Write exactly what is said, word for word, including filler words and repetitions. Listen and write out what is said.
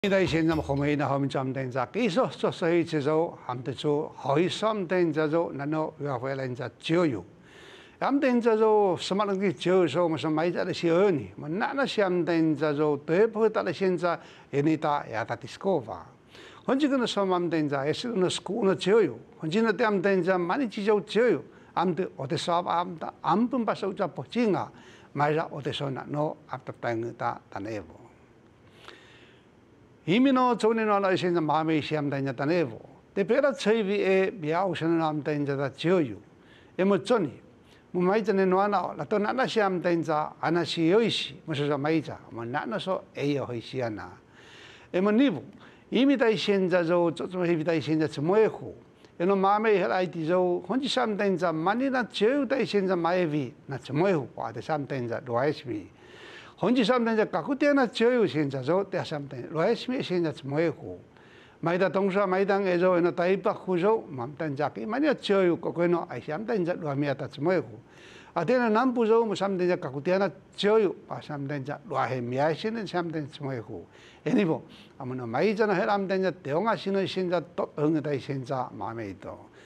在现在后面那后面咱们在技术做所以之后，他们做可以上等之后，然后要回来在教育。他们之后什么东西教授，我们说买在的学呢，我那那些他们之后对不到了现在，人家打也打 discover。很几个人说他们在也是那 school 那教育，很几个他们在많이 지적教育，他们어디서他们안 본 바서 자 보징아，买着어디서 나 너 앞다 땅다 다네고。이민호 전에 나라现在마음에 시험다냐 다네고 대표라 저희에 미아우선은 암다인자다 지어유 에뭐 전이 뭐 마이전에 놓아나 라또 나나 시험다인자 아나시 여이시 무슨 마이자 뭐 나나서 에여 허이시야나 에뭐 니부 이미 다 현자죠 좀 해비다 현자 뭐에고 에노 마음에 헬아이디죠 혼지 시험다인자 만이나 지어유다 현자 마에비 나 뭐에고 와데 시험다인자 로아이시비 혼지 사람들 갖고 때나 저유 현자죠 때 사람들 로에스미 현자 뭐고 마이다 동사 마이당에서 에너 다이바 후조 맘단 자기 만약 저유 거기는 아이 사람들 이제 로미야다 뭐고 아데는 남부죠 뭐 사람들 갖고 때나 저유 아 사람들 이제 로해 미야시는 사람들 뭐고 애니고 아무나 마이잖아 해람들 이제 대응하시는 현자 또 응다 현자 마음에 있도